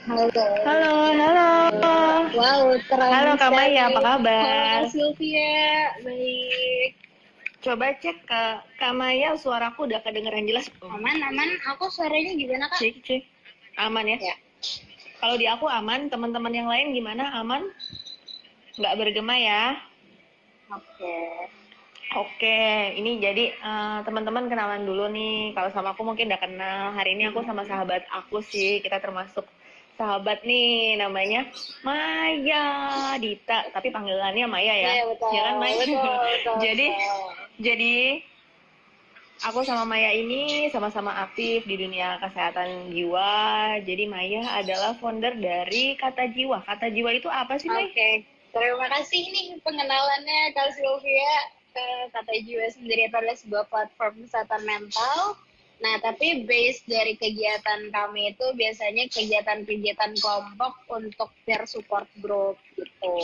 Halo. Halo, halo. Wow, terang Halo Kak Maya, sekali. apa Halo kabar? Kak Sylvia, baik. Coba cek ke Kak Maya, suaraku udah kedengeran jelas belum? Aman. Aku suaranya gimana Kak? Cek, cek. Aman ya? Ya, Kalau di aku aman, teman-teman yang lain gimana? Aman? Nggak bergema ya? oke. Oke, ini jadi teman-teman kenalan dulu nih. Kalau sama aku mungkin udah kenal. Hari ini aku sama sahabat aku sih. Kita termasuk sahabat nih, namanya Maya Dita. Tapi panggilannya Maya ya. Iya Ya kan, betul, Maya? betul, betul, jadi, betul. jadi aku sama Maya ini sama-sama aktif di dunia kesehatan jiwa. Jadi Maya adalah founder dari Kata Jiwa. Kata Jiwa itu apa sih, May? Oke, terima kasih nih pengenalannya Kak Sylvia. Kata Jiwa sendiri itu adalah sebuah platform kesehatan mental. Nah, tapi base dari kegiatan kami itu biasanya kegiatan-kegiatan kelompok untuk peer support group gitu.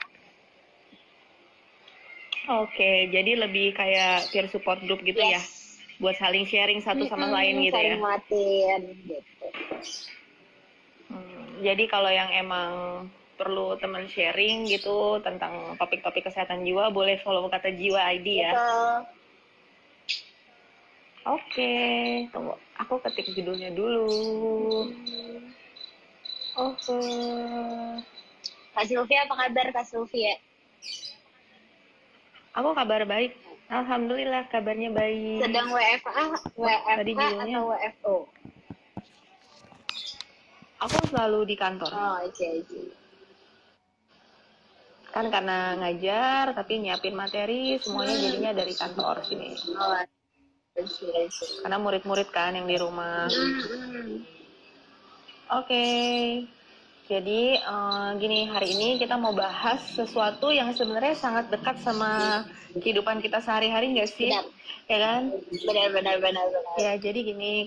Oke, jadi lebih kayak peer support group gitu ya? Yes. Buat saling sharing satu sama lain gitu Saling ya? nguatin gitu. Jadi kalau yang emang perlu teman sharing gitu tentang topik-topik kesehatan jiwa, boleh follow Kata Jiwa ID ya? Betul. Oke, tunggu. Aku ketik judulnya dulu. Oke. Kak Sylvia, apa kabar Kak Sylvia? Aku kabar baik. Alhamdulillah kabarnya baik. Sedang WFA, Wah, tadi WFH judulnya. atau WFO? Aku selalu di kantor. Oh, oke. Kan karena ngajar, tapi nyiapin materi, semuanya jadinya dari kantor sini. Oh, I see. Karena murid-murid kan yang di rumah. Oke, jadi gini, hari ini kita mau bahas sesuatu yang sebenarnya sangat dekat sama kehidupan kita sehari-hari nggak sih? Benar. Ya kan? Benar. Ya, jadi gini,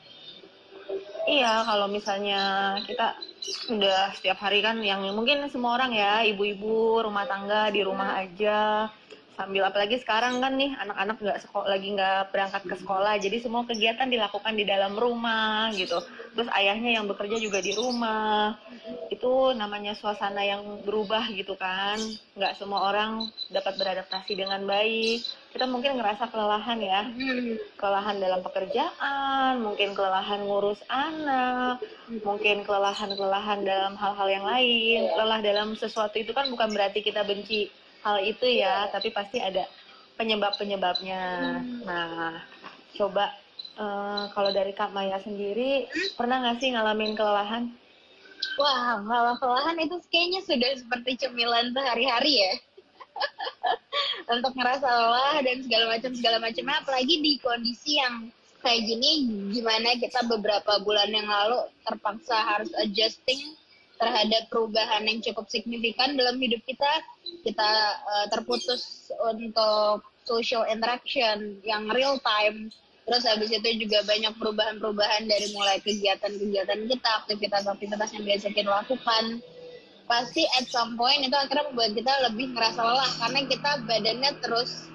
kalau misalnya kita udah setiap hari kan yang mungkin semua orang ya, ibu-ibu rumah tangga di rumah aja, sambil apalagi sekarang kan nih anak-anak lagi nggak berangkat ke sekolah, jadi semua kegiatan dilakukan di dalam rumah gitu. Terus ayahnya yang bekerja juga di rumah, itu namanya suasana yang berubah gitu kan, nggak semua orang dapat beradaptasi dengan baik. Kita mungkin ngerasa kelelahan ya, kelelahan dalam pekerjaan, mungkin kelelahan ngurus anak, mungkin kelelahan dalam hal-hal yang lain. Lelah dalam sesuatu itu kan bukan berarti kita benci hal itu ya, tapi pasti ada penyebab-penyebabnya. Nah, coba kalau dari Kak Maya sendiri, pernah nggak sih ngalamin kelelahan? Wah, kalau kelelahan itu kayaknya sudah seperti cemilan sehari-hari ya. Untuk ngerasa lelah dan segala macam apalagi di kondisi yang kayak gini, gimana kita beberapa bulan yang lalu terpaksa harus adjusting terhadap perubahan yang cukup signifikan dalam hidup kita terputus untuk social interaction yang real time. Terus habis itu juga banyak perubahan-perubahan dari mulai kegiatan-kegiatan kita, aktivitas-aktivitas yang biasa kita lakukan, pasti at some point itu akhirnya membuat kita lebih ngerasa lelah karena kita badannya terus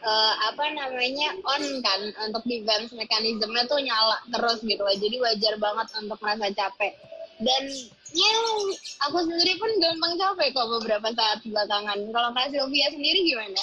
on kan, untuk defense mekanismenya tuh nyala terus gitu loh, jadi wajar banget untuk merasa capek. Dan ya, aku sendiri pun gampang capek kok beberapa saat belakangan. Kalau Kak Sylvia sendiri gimana?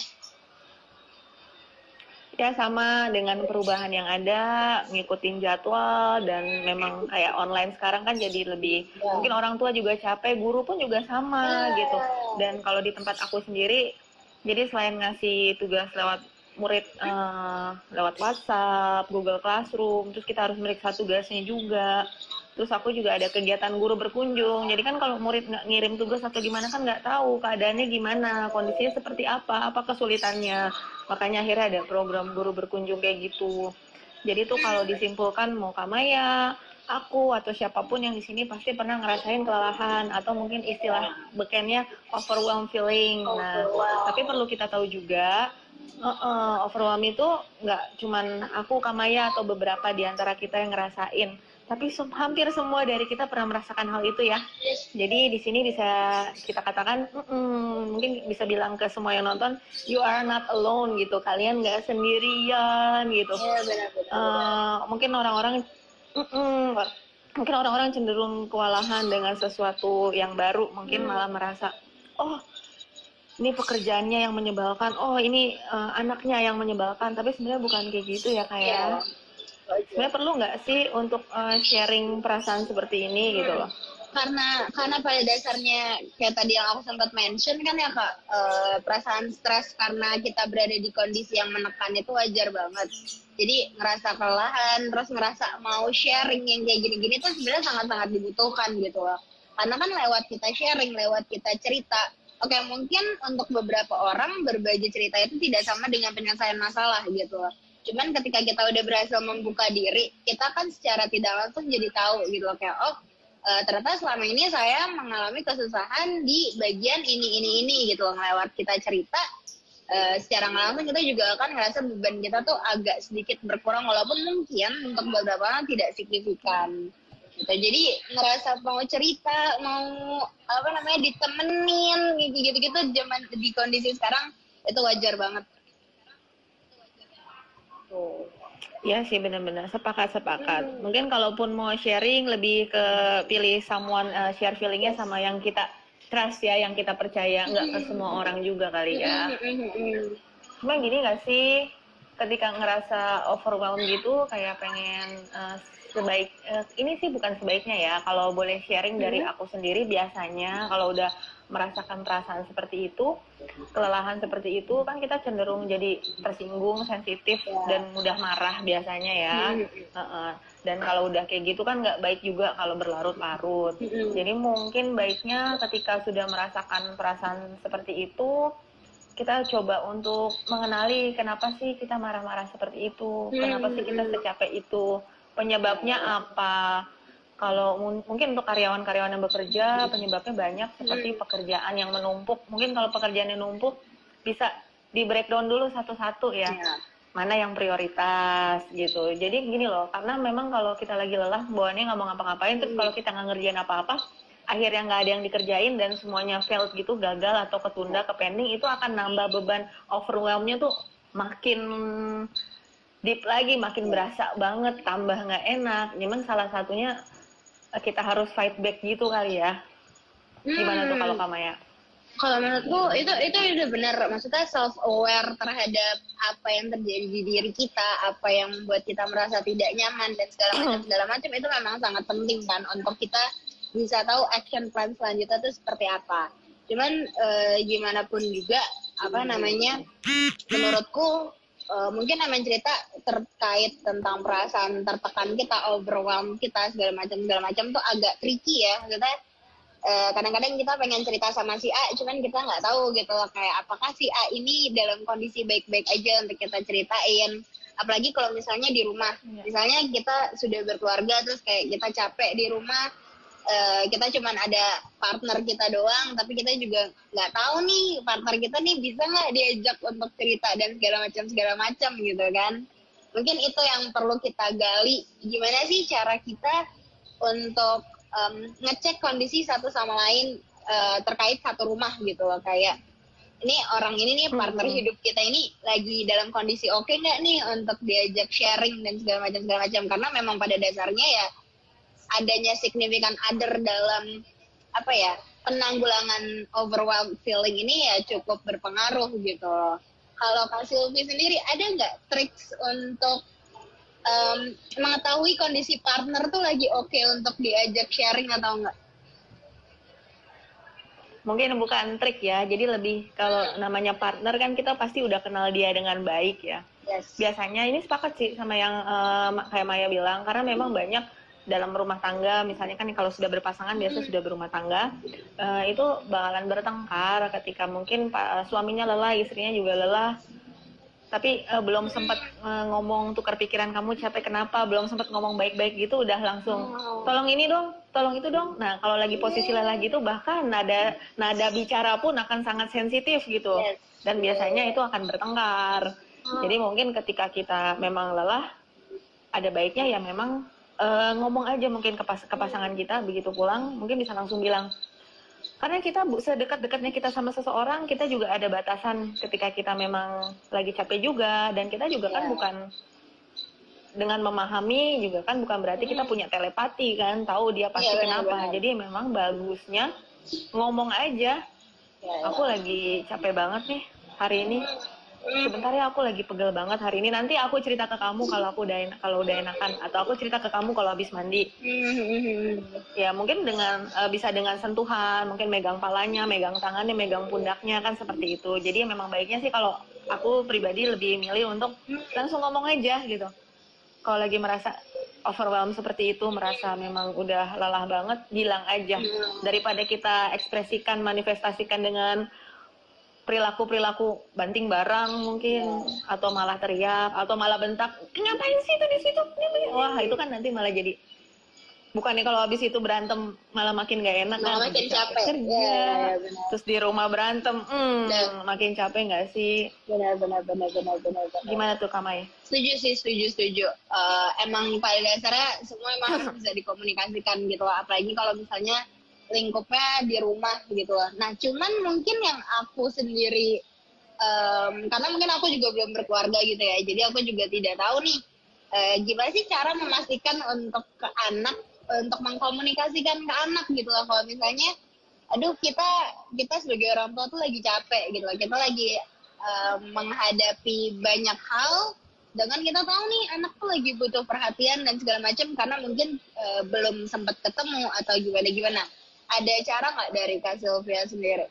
Ya sama dengan perubahan yang ada, ngikutin jadwal, dan memang kayak online sekarang kan jadi lebih, mungkin orang tua juga capek, guru pun juga sama gitu. Dan kalau di tempat aku sendiri, jadi selain ngasih tugas lewat murid lewat WhatsApp, Google Classroom, terus kita harus meriksa tugasnya juga. Terus aku juga ada kegiatan guru berkunjung. Jadi kan kalau murid nggak ngirim tugas atau gimana kan nggak tahu keadaannya gimana, kondisinya seperti apa kesulitannya. Makanya akhirnya ada program guru berkunjung kayak gitu. Jadi tuh kalau disimpulkan mau Kamaya, aku atau siapapun yang di sini pasti pernah ngerasain kelelahan atau mungkin istilah bekennya overwhelm feeling. Nah, tapi perlu kita tahu juga overwhelm itu nggak cuman aku, Kamaya, atau beberapa di antara kita yang ngerasain, tapi hampir semua dari kita pernah merasakan hal itu ya. Jadi di sini bisa kita katakan, mungkin bisa bilang ke semua yang nonton, you are not alone gitu. Kalian nggak sendirian gitu. Iya, benar. Mungkin orang-orang mungkin orang-orang cenderung kewalahan dengan sesuatu yang baru, mungkin malah merasa, oh ini pekerjaannya yang menyebalkan, oh ini anaknya yang menyebalkan, tapi sebenarnya bukan kayak gitu ya kayak. Sebenarnya perlu nggak sih untuk sharing perasaan seperti ini gitu loh? Karena pada dasarnya kayak tadi yang aku sempat mention kan ya Kak, perasaan stres karena kita berada di kondisi yang menekan itu wajar banget. Jadi ngerasa kelelahan, terus ngerasa mau sharing yang kayak gini-gini tuh sebenarnya sangat-sangat dibutuhkan gitu loh. Karena kan lewat kita sharing, lewat kita cerita. Oke, mungkin untuk beberapa orang berbagi cerita itu tidak sama dengan penyelesaian masalah gitu loh. Cuman ketika kita udah berhasil membuka diri, kita kan secara tidak langsung jadi tahu gitu loh, kayak oh ternyata selama ini saya mengalami kesusahan di bagian ini gitu loh. Lewat kita cerita, secara nggak langsung kita juga akan ngerasa beban kita tuh agak sedikit berkurang, walaupun mungkin untuk beberapa orang tidak signifikan gitu. Jadi ngerasa mau cerita, mau apa namanya ditemenin gitu-gitu zaman di kondisi sekarang itu wajar banget. Iya sih, benar-benar sepakat. Mungkin kalaupun mau sharing lebih ke pilih someone share feelingnya sama yang kita trust ya, yang kita percaya, nggak ke semua orang juga kali ya. Cuma gini nggak sih, ketika ngerasa overwhelmed gitu, kayak pengen ini sih bukan sebaiknya ya, kalau boleh sharing dari aku sendiri, biasanya kalau udah merasakan perasaan seperti itu, kelelahan seperti itu, kan kita cenderung jadi tersinggung, sensitif, dan mudah marah biasanya ya. Dan kalau udah kayak gitu kan nggak baik juga kalau berlarut-larut. Jadi mungkin baiknya ketika sudah merasakan perasaan seperti itu, kita coba untuk mengenali kenapa sih kita marah-marah seperti itu, kenapa sih kita secapek itu, penyebabnya apa. Kalau mungkin untuk karyawan-karyawan yang bekerja, penyebabnya banyak, seperti pekerjaan yang menumpuk. Mungkin kalau pekerjaan yang numpuk, bisa di breakdown dulu satu-satu ya. Mana yang prioritas gitu. Jadi gini loh, karena memang kalau kita lagi lelah, bawaannya nggak mau ngapa-ngapain, terus kalau kita nggak ngerjain apa-apa, akhirnya nggak ada yang dikerjain dan semuanya failed gitu, gagal atau ketunda, ke pending, itu akan nambah beban overwhelm-nya tuh makin deep lagi, makin berasa banget, tambah nggak enak. Cuman salah satunya kita harus fight back gitu kali ya. Gimana tuh kalau Kamaya? Kalau menurutku itu udah benar, maksudnya self aware terhadap apa yang terjadi di diri kita, apa yang membuat kita merasa tidak nyaman dan segala macam itu memang sangat penting kan untuk kita bisa tahu action plan selanjutnya itu seperti apa. Cuman gimana pun juga apa namanya, menurutku mungkin emang cerita terkait tentang perasaan tertekan kita, overwhelm kita segala macam tuh agak tricky ya. Maksudnya kadang-kadang kita pengen cerita sama si A, cuman kita nggak tahu gitu loh, kayak apakah si A ini dalam kondisi baik-baik aja untuk kita ceritain. Apalagi kalau misalnya di rumah, misalnya kita sudah berkeluarga terus kayak kita capek di rumah, kita cuman ada partner kita doang, tapi kita juga nggak tahu nih partner kita nih bisa nggak diajak untuk cerita dan segala macam gitu kan. Mungkin itu yang perlu kita gali, gimana sih cara kita untuk ngecek kondisi satu sama lain terkait satu rumah gitu loh, kayak ini orang ini nih partner hidup kita ini lagi dalam kondisi oke nggak nih untuk diajak sharing dan segala macam, karena memang pada dasarnya ya adanya significant other dalam apa ya penanggulangan overwhelmed feeling ini ya cukup berpengaruh gitu loh. Kalau Kak Silvi sendiri ada nggak tricks untuk mengetahui kondisi partner tuh lagi oke untuk diajak sharing atau enggak? Mungkin bukan trik ya, jadi lebih kalau namanya partner kan kita pasti udah kenal dia dengan baik ya. Biasanya ini sepakat sih sama yang kayak Maya bilang, karena memang banyak dalam rumah tangga, misalnya kan kalau sudah berpasangan biasa sudah berumah tangga, itu bakalan bertengkar ketika mungkin suaminya lelah, istrinya juga lelah, tapi belum sempat ngomong tukar pikiran, kamu capek kenapa, belum sempat ngomong baik-baik gitu, udah langsung tolong ini dong, tolong itu dong. Nah kalau lagi posisi lelah gitu, bahkan nada bicara pun akan sangat sensitif gitu, dan biasanya itu akan bertengkar. Jadi mungkin ketika kita memang lelah, ada baiknya ya memang ngomong aja mungkin ke pasangan kita, begitu pulang mungkin bisa langsung bilang. Karena kita sedekat-dekatnya kita sama seseorang, kita juga ada batasan ketika kita memang lagi capek juga, dan kita juga kan dengan memahami juga kan bukan berarti kita punya telepati kan, tahu dia pasti kenapa. Jadi memang bagusnya ngomong aja. Aku lagi capek banget nih hari ini. Sebentar ya, aku lagi pegel banget hari ini. Nanti aku cerita ke kamu kalau udah enakan, atau aku cerita ke kamu kalau habis mandi. Ya mungkin bisa dengan sentuhan, mungkin megang palanya, megang tangannya, megang pundaknya kan seperti itu. Jadi memang baiknya sih kalau aku pribadi lebih milih untuk langsung ngomong aja gitu. Kalau lagi merasa overwhelmed seperti itu, merasa memang udah lelah banget, bilang aja. Daripada kita ekspresikan, manifestasikan dengan perilaku banting barang mungkin, atau malah teriak, atau malah bentak, ngapain sih itu di situ? Wah itu kan nanti malah jadi, bukannya kalau habis itu berantem malah makin gak enak, malah makin capek kerja, terus di rumah berantem, makin capek nggak sih? Benar. Gimana tuh Kamai? Setuju. Emang paling dasarnya semua emang harus bisa dikomunikasikan gitu, apalagi kalau misalnya lingkupnya di rumah gitu. Nah, cuman mungkin yang aku sendiri, karena mungkin aku juga belum berkeluarga gitu ya, jadi aku juga tidak tahu nih gimana sih cara memastikan untuk ke anak, untuk mengkomunikasikan ke anak gitu loh. Kalau misalnya, aduh kita sebagai orang tua tuh lagi capek gitu loh, kita lagi menghadapi banyak hal, dengan kita tahu nih anak tuh lagi butuh perhatian dan segala macam, karena mungkin belum sempat ketemu atau gimana. Ada cara nggak dari Kak Sylvia sendiri?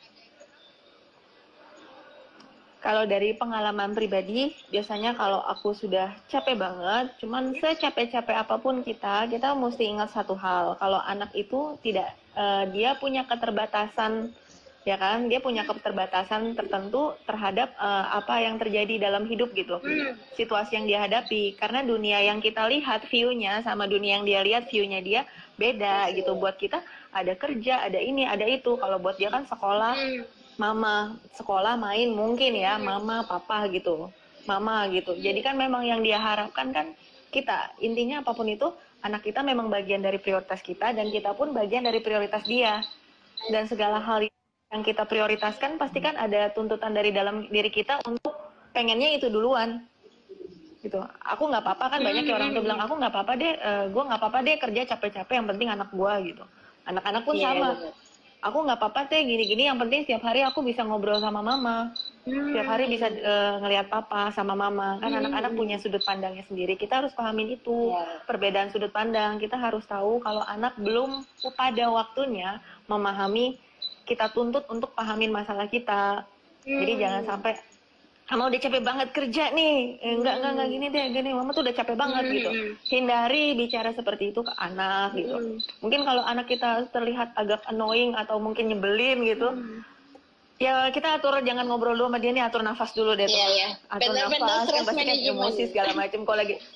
Kalau dari pengalaman pribadi, biasanya kalau aku sudah capek banget, cuman secapek-capek apapun kita mesti ingat satu hal. Kalau anak itu dia punya keterbatasan, ya kan? Dia punya keterbatasan tertentu terhadap apa yang terjadi dalam hidup gitu. Situasi yang dia hadapi. Karena dunia yang kita lihat view-nya sama dunia yang dia lihat view-nya dia beda gitu. Buat kita ada kerja, ada ini, ada itu. Kalau buat dia kan sekolah, mama, sekolah, main mungkin ya, mama, papa gitu. Mama gitu. Jadi kan memang yang dia harapkan kan kita. Intinya apapun itu, anak kita memang bagian dari prioritas kita, dan kita pun bagian dari prioritas dia. Dan segala hal yang kita prioritaskan pasti kan ada tuntutan dari dalam diri kita untuk pengennya itu duluan gitu. Aku nggak apa-apa kan, banyak ya orang tuh bilang, aku nggak apa-apa deh, gue nggak apa-apa deh kerja capek-capek, yang penting anak gue gitu. Anak-anak pun sama. Aku nggak apa-apa deh gini-gini, yang penting setiap hari aku bisa ngobrol sama mama, setiap hari bisa ngelihat papa sama mama. Kan anak-anak punya sudut pandangnya sendiri, kita harus pahamin itu. Perbedaan sudut pandang, kita harus tahu kalau anak belum pada waktunya memahami, kita tuntut untuk pahamin masalah kita. Jadi jangan sampai, mama udah capek banget kerja nih, enggak gini deh, mama tuh udah capek banget gitu. Hindari bicara seperti itu ke anak gitu. Mungkin kalau anak kita terlihat agak annoying atau mungkin nyebelin gitu, ya kita atur, jangan ngobrol dulu sama dia nih, atur nafas dulu deh. Atur nafas, kan pasti kan emosi segala macam. Kalau lagi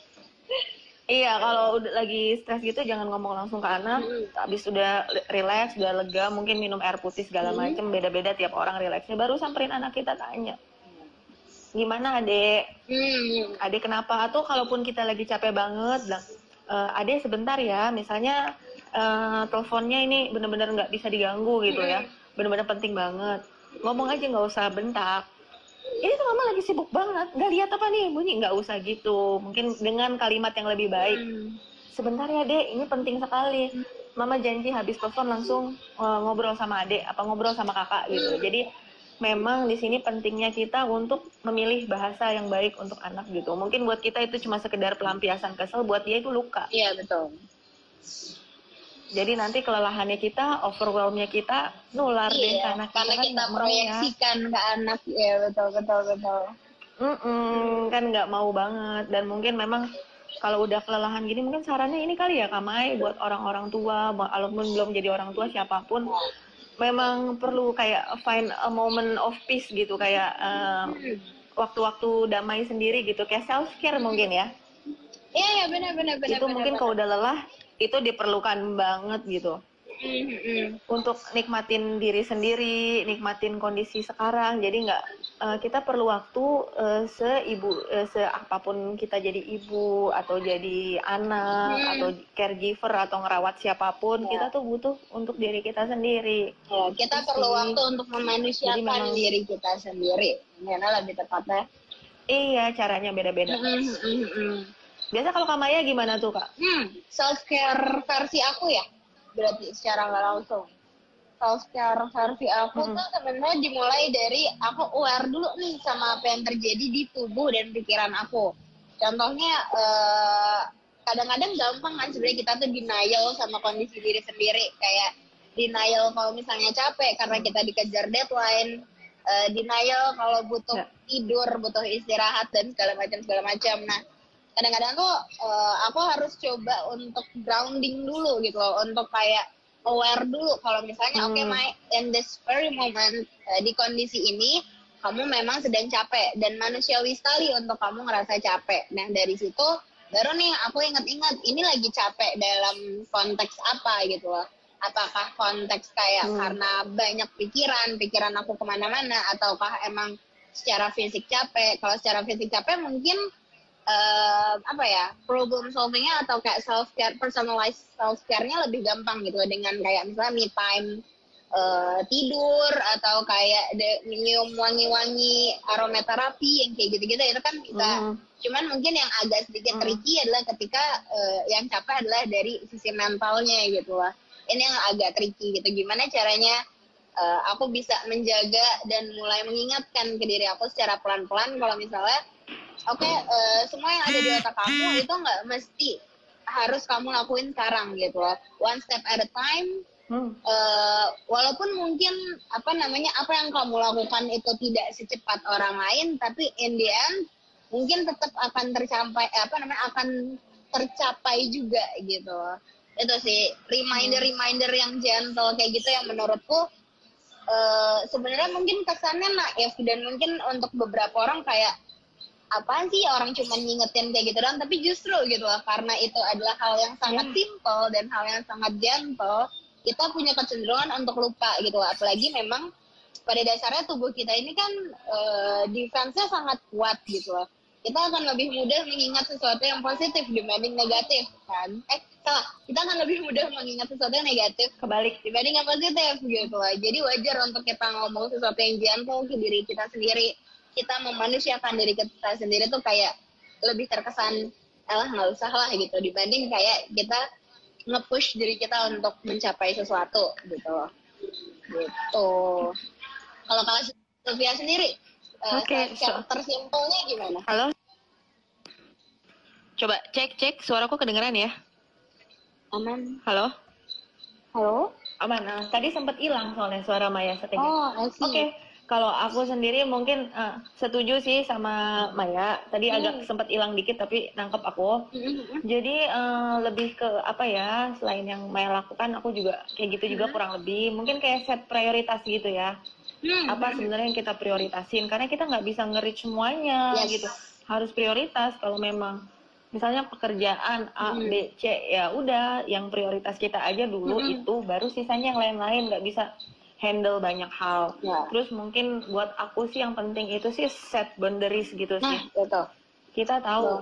kalau udah lagi stres gitu jangan ngomong langsung ke anak. Habis udah relax, udah lega, mungkin minum air putih segala macam, beda-beda tiap orang relaxnya, baru samperin anak kita, tanya, gimana adek? Adek kenapa? Atau kalaupun kita lagi capek banget, bilang, adek sebentar ya, misalnya teleponnya ini benar-benar nggak bisa diganggu gitu ya, benar-benar penting banget. Ngomong aja, nggak usah bentak. Ini tuh mama lagi sibuk banget, nggak lihat apa nih bunyi, nggak usah gitu. Mungkin dengan kalimat yang lebih baik. Sebentar ya dek, ini penting sekali. Mama janji habis telepon langsung ngobrol sama adek, apa ngobrol sama kakak gitu. Jadi memang di sini pentingnya kita untuk memilih bahasa yang baik untuk anak gitu. Mungkin buat kita itu cuma sekedar pelampiasan kesel, buat dia itu luka. Iya, betul. Jadi nanti kelelahannya kita, overwhelmnya kita nular deh ke anak karena kita proyeksikan ke anak. Ya, betul. Kan nggak mau banget. Dan mungkin memang kalau udah kelelahan gini, mungkin sarannya ini kali ya Kamai, buat orang-orang tua, walaupun belum jadi orang tua siapapun, memang perlu kayak find a moment of peace gitu, kayak waktu-waktu damai sendiri gitu, kayak self care mungkin ya. Iya, benar. Itu mungkin kalau udah lelah itu diperlukan banget gitu. Untuk nikmatin diri sendiri, nikmatin kondisi sekarang. Jadi kita perlu waktu seapapun kita jadi ibu atau jadi anak atau caregiver atau ngerawat siapapun, kita tuh butuh untuk diri kita sendiri. Kita perlu waktu untuk memanusiakan diri kita sendiri. Karena lebih tepatnya. Iya, caranya beda-beda. Biasa kalau Kak Maya gimana tuh Kak? Self care versi aku ya, berarti secara nggak langsung. Self care versi aku tuh sebenarnya dimulai dari aku aware dulu nih sama apa yang terjadi di tubuh dan pikiran aku. Contohnya kadang-kadang gampang kan sebenarnya kita tuh denial sama kondisi diri sendiri, kayak denial kalau misalnya capek karena kita dikejar deadline, denial kalau butuh tidur, butuh istirahat dan segala macam. Nah, kadang-kadang tuh aku harus coba untuk grounding dulu gitu loh, untuk kayak aware dulu kalau misalnya oke, in this very moment, di kondisi ini kamu memang sedang capek dan manusiawi sekali untuk kamu ngerasa capek. Nah dari situ baru nih aku ingat-ingat ini lagi capek dalam konteks apa gitu loh. Apakah konteks kayak karena banyak pikiran aku kemana-mana, ataukah emang secara fisik capek? Kalau secara fisik capek mungkin problem solvingnya atau kayak self care, personalized self care-nya lebih gampang gitu dengan kayak misalnya me time, tidur, atau kayak minum wangi-wangi aromaterapi yang kayak gitu-gitu, itu kan bisa. Cuman mungkin yang agak sedikit tricky adalah ketika yang capek adalah dari sisi mentalnya gitu lah. Ini yang agak tricky gitu, gimana caranya aku bisa menjaga dan mulai mengingatkan ke diri aku secara pelan-pelan kalau misalnya semua yang ada di otak kamu itu nggak mesti harus kamu lakuin sekarang gitu loh. One step at a time. Walaupun mungkin apa yang kamu lakukan itu tidak secepat orang lain, tapi in the end mungkin tetap akan akan tercapai juga gitu loh. Itu sih reminder yang gentle kayak gitu yang menurutku sebenarnya mungkin kesannya naif, dan mungkin untuk beberapa orang kayak apaan sih orang cuma ngingetin kayak gitu doang, tapi justru gitu loh, karena itu adalah hal yang sangat simple dan hal yang sangat gentle, kita punya kecenderungan untuk lupa gitu loh. Apalagi memang pada dasarnya tubuh kita ini kan defense-nya sangat kuat gitu loh. Kita akan lebih mudah mengingat sesuatu yang positif dibanding negatif kan. Kita akan lebih mudah mengingat sesuatu yang negatif kebalik dibanding yang positif gitu loh. Jadi wajar untuk kita ngomong sesuatu yang gentle ke diri kita sendiri. Kita memanusiakan diri kita sendiri tuh kayak lebih terkesan nggak usah lah gitu, dibanding kayak kita nge-push diri kita untuk mencapai sesuatu gitu. Kalau Sylvia sendiri tersimpulnya gimana? Halo, coba cek suaraku kedengeran ya? Aman. Halo aman. Tadi sempat hilang soalnya suara Maya setengah. Oke. Kalau aku sendiri mungkin setuju sih sama Maya. Tadi agak sempat hilang dikit tapi nangkep aku. Jadi lebih ke apa ya, selain yang Maya lakukan, aku juga kayak gitu juga kurang lebih. Mungkin kayak set prioritas gitu ya. Apa sebenarnya yang kita prioritasin? Karena kita nggak bisa nge-reach semuanya gitu. Harus prioritas. Kalau memang misalnya pekerjaan A, B, C, ya udah yang prioritas kita aja dulu itu, baru sisanya yang lain-lain, nggak bisa handle banyak hal. Terus mungkin buat aku sih yang penting itu sih set boundaries gitu sih. Kita tahu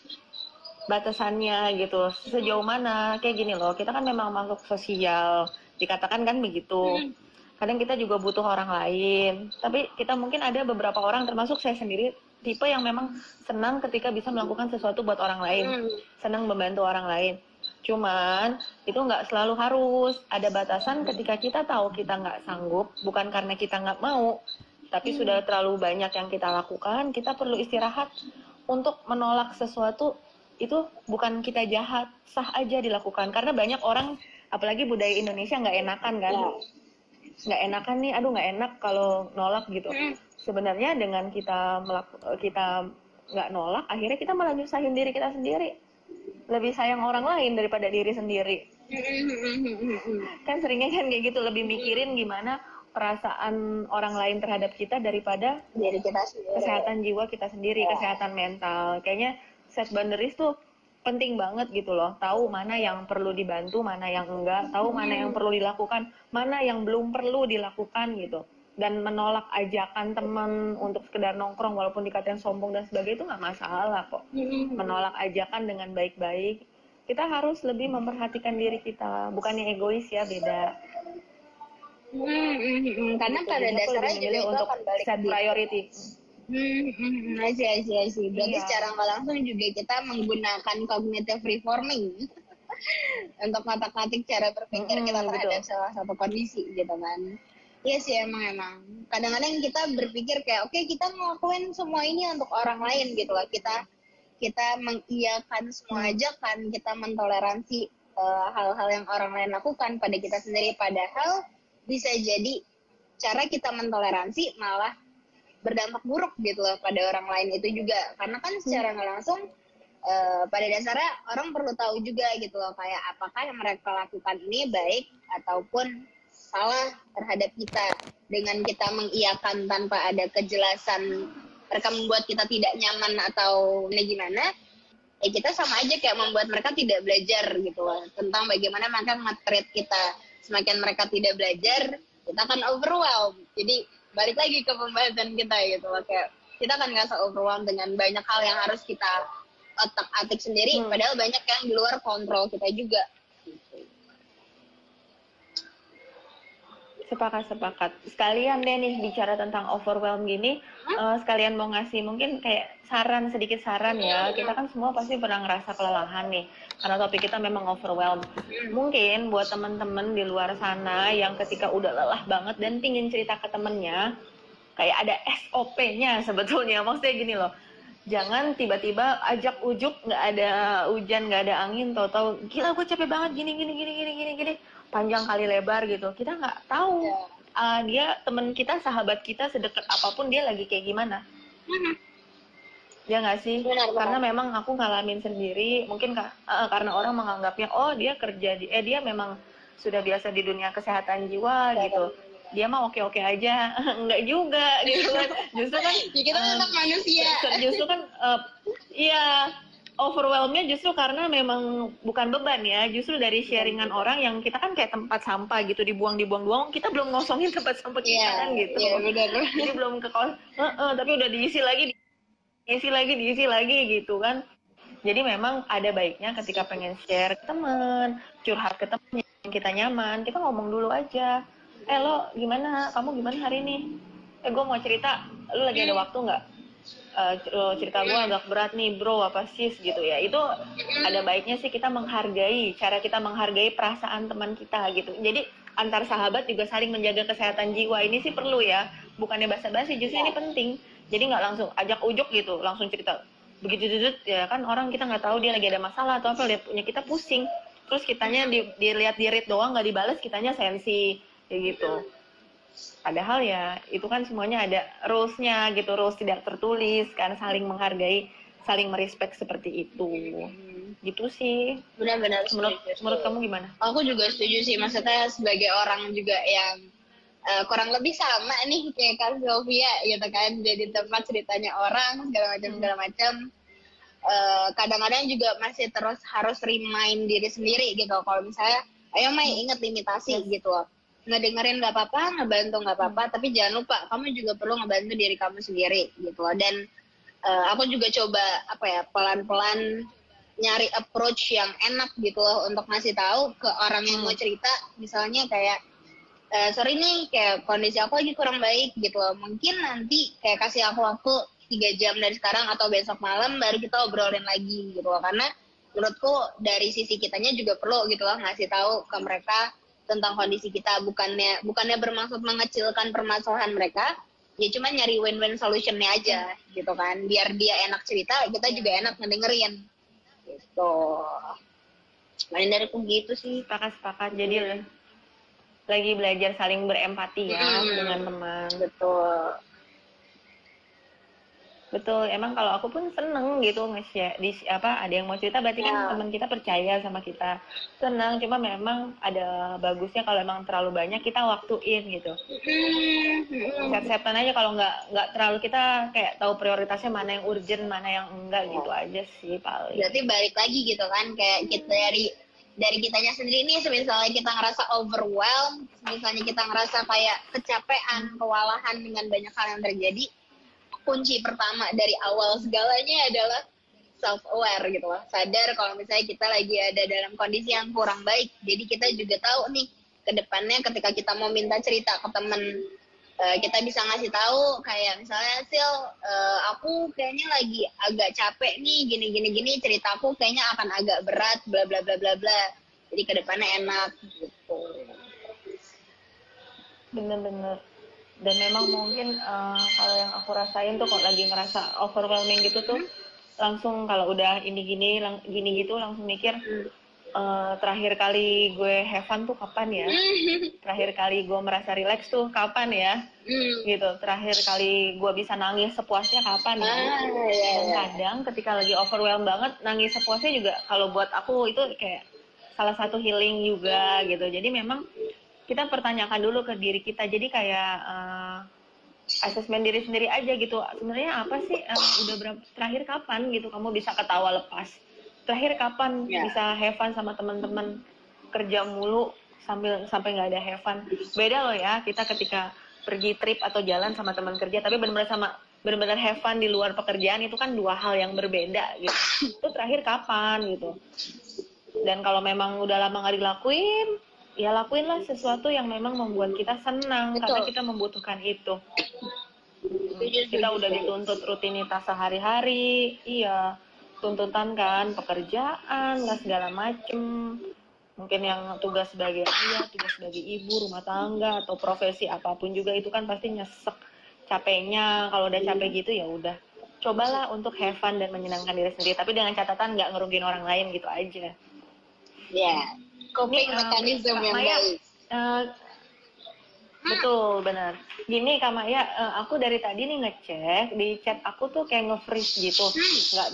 batasannya gitu, sejauh mana. Kayak gini loh, kita kan memang makhluk sosial, dikatakan kan begitu. Kadang kita juga butuh orang lain, tapi kita mungkin ada beberapa orang, termasuk saya sendiri, tipe yang memang senang ketika bisa melakukan sesuatu buat orang lain, senang membantu orang lain. Cuman itu nggak selalu harus, ada batasan ketika kita tahu kita nggak sanggup, bukan karena kita nggak mau, tapi sudah terlalu banyak yang kita lakukan, kita perlu istirahat. Untuk menolak sesuatu itu bukan kita jahat, sah aja dilakukan. Karena banyak orang, apalagi budaya Indonesia nggak enakan kan, nggak enakan nih, aduh nggak enak kalau nolak gitu. Sebenarnya dengan kita nggak nolak, akhirnya kita malah nyusahin diri kita sendiri, lebih sayang orang lain daripada diri sendiri. Kan seringnya kan kayak gitu, lebih mikirin gimana perasaan orang lain terhadap kita daripada diri kita sendiri. Kesehatan jiwa kita sendiri, kesehatan mental. Kayaknya set boundaries tuh penting banget gitu loh. Tahu mana yang perlu dibantu, mana yang enggak, tahu mana yang perlu dilakukan, mana yang belum perlu dilakukan gitu. Dan menolak ajakan teman untuk sekedar nongkrong walaupun dikatain sombong dan sebagainya, itu nggak masalah kok. Menolak ajakan dengan baik-baik. Kita harus lebih memperhatikan diri kita, bukannya egois ya, beda. Karena pada dasarnya juga itu untuk akan balik set priority. I see. Berarti Iya. secara nggak langsung juga kita menggunakan cognitive reforming untuk ngotak-ngatik cara berpikir kita terhadap Betul. salah satu kondisi gitu kan. Iya sih emang kadang-kadang kita berpikir kayak oke, kita ngelakuin semua ini untuk orang lain gitu loh, kita mengiyakan semua ajakan, kita mentoleransi hal-hal yang orang lain lakukan pada kita sendiri, padahal bisa jadi cara kita mentoleransi malah berdampak buruk gitu loh pada orang lain itu juga, karena kan secara nggak langsung pada dasarnya orang perlu tahu juga gitu loh, kayak apakah yang mereka lakukan ini baik ataupun salah terhadap kita. Dengan kita mengiyakan tanpa ada kejelasan, mereka membuat kita tidak nyaman atau gimana, ya kita sama aja kayak membuat mereka tidak belajar gitu loh tentang bagaimana mereka nge-treat kita. Semakin mereka tidak belajar, kita akan overwhelmed. Jadi balik lagi ke pembahasan kita gitu loh, kayak kita akan ngerasa overwhelmed dengan banyak hal yang harus kita otak-atik sendiri, padahal banyak yang di luar kontrol kita juga. Sepakat. Sekalian deh nih bicara tentang overwhelm gini, sekalian mau ngasih mungkin kayak sedikit saran ya. Kita kan semua pasti pernah ngerasa kelelahan nih, karena topik kita memang overwhelm. Mungkin buat teman-teman di luar sana yang ketika udah lelah banget dan pingin cerita ke temennya, kayak ada SOP-nya sebetulnya. Maksudnya gini loh, jangan tiba-tiba ajak ujuk, nggak ada hujan, nggak ada angin, tahu-tahu gila gue capek banget gini, panjang kali lebar gitu. Kita nggak tahu dia teman kita, sahabat kita sedekat apapun dia lagi kayak gimana. Ya nggak sih? Benar. Karena memang aku ngalamin sendiri, mungkin karena orang menganggapnya oh dia kerja dia memang sudah biasa di dunia kesehatan jiwa gitu. Dia mah oke-oke aja. Enggak juga gitu kan. Justru kan ya, kita tetap manusia. Justru kan iya, overwhelmnya justru karena memang bukan beban ya, justru dari sharingan orang yang kita kan kayak tempat sampah gitu, dibuang, kita belum ngosongin tempat sampah kita kan gitu. Iya, benar. Jadi belum tapi udah diisi lagi gitu kan. Jadi memang ada baiknya ketika pengen share ke teman, curhat ke teman yang kita nyaman, kita ngomong dulu aja. Lo gimana? Kamu gimana hari ini? Gue mau cerita, lu lagi ada waktu nggak? Cerita gue agak berat nih bro, apa sis gitu ya. Itu ada baiknya sih kita menghargai, cara kita menghargai perasaan teman kita gitu. Jadi antar sahabat juga saling menjaga kesehatan jiwa, ini sih perlu ya, bukannya basa-basi, justru ini penting. Jadi nggak langsung ajak ujuk gitu, langsung cerita begitu ya kan, orang kita nggak tahu dia lagi ada masalah atau apa, lihat punya kita pusing, terus kitanya dilihat di read doang nggak dibalas, kitanya sensi kayak gitu. Padahal ya itu kan semuanya ada rules-nya gitu, rules tidak tertulis kan, saling menghargai, saling merespek seperti itu. Gitu sih. Benar-benar. Menurut kamu gimana? Aku juga setuju sih, maksudnya sebagai orang juga yang kurang lebih sama nih kayak Kak Sylvia gitu kan, jadi tempat ceritanya orang segala macam. Kadang-kadang juga masih terus harus remind diri sendiri gitu, kalau misalnya ayo Mai ingat limitasi gitu loh. Ngedengerin nggak apa-apa, ngebantu nggak apa-apa, tapi jangan lupa kamu juga perlu ngebantu diri kamu sendiri gitu loh. Dan aku juga coba pelan-pelan nyari approach yang enak gitu loh untuk ngasih tahu ke orang yang mau cerita, misalnya kayak sorry nih, kayak kondisi aku lagi kurang baik gitu loh, mungkin nanti kayak kasih aku waktu 3 jam dari sekarang atau besok malam baru kita obrolin lagi gitu loh. Karena menurutku dari sisi kitanya juga perlu gitu loh ngasih tahu ke mereka tentang kondisi kita, bukannya bermaksud mengecilkan permasalahan mereka, ya cuma nyari win-win solutionnya aja gitu kan, biar dia enak cerita, kita juga enak ngedengerin gitu. Main dari aku gitu sih. Sepakat. Jadi lagi belajar saling berempati ya dengan teman. Betul, emang kalau aku pun seneng gitu nge-share ada yang mau cerita, berarti kan teman kita percaya sama kita, seneng. Cuma memang ada bagusnya kalau emang terlalu banyak kita waktuin gitu. Set-setan aja, kalau nggak terlalu, kita kayak tahu prioritasnya mana yang urgent, mana yang enggak gitu aja sih paling. Berarti balik lagi gitu kan, kayak kita dari kitanya sendiri nih, misalnya kita ngerasa overwhelmed, misalnya kita ngerasa kayak kecapean, kewalahan dengan banyak hal yang terjadi, kunci pertama dari awal segalanya adalah self-aware gitu loh. Sadar kalau misalnya kita lagi ada dalam kondisi yang kurang baik. Jadi kita juga tahu nih ke depannya ketika kita mau minta cerita ke temen kita bisa ngasih tahu kayak misalnya Sil, aku kayaknya lagi agak capek nih gini ceritaku kayaknya akan agak berat bla bla bla bla bla, jadi kedepannya enak gitu. Bener-bener. Dan memang mungkin kalau yang aku rasain tuh kalau lagi ngerasa overwhelming gitu tuh langsung kalau udah ini gini gitu langsung mikir terakhir kali gue have fun tuh kapan ya, terakhir kali gue merasa relax tuh kapan ya, gitu, terakhir kali gue bisa nangis sepuasnya kapan ya. Dan kadang ketika lagi overwhelmed banget nangis sepuasnya juga kalau buat aku itu kayak salah satu healing juga gitu. Jadi memang kita pertanyakan dulu ke diri kita, jadi kayak asesmen diri sendiri aja gitu, sebenarnya apa sih udah berapa terakhir kapan gitu kamu bisa ketawa lepas, terakhir kapan bisa have fun sama teman-teman, kerja mulu sampai nggak ada have fun. Beda loh ya kita ketika pergi trip atau jalan sama teman kerja tapi benar-benar have fun di luar pekerjaan, itu kan dua hal yang berbeda gitu. Itu terakhir kapan gitu. Dan kalau memang udah lama nggak dilakuin, ya lakuinlah sesuatu yang memang membuat kita senang. Betul. Karena kita membutuhkan itu. Kita udah dituntut rutinitas sehari-hari, iya, tuntutan kan, pekerjaan lah segala macem. Mungkin yang tugas sebagai ayah, tugas sebagai ibu, rumah tangga atau profesi apapun juga itu kan pasti nyesek capeknya. Kalau udah capek gitu ya udah, cobalah untuk have fun dan menyenangkan diri sendiri, tapi dengan catatan nggak ngerugiin orang lain gitu aja. Ya, coping mekanisme yang baik. Betul, benar. Gini Kak Maya, aku dari tadi nih ngecek di chat aku tuh kayak nge-freeze gitu, nggak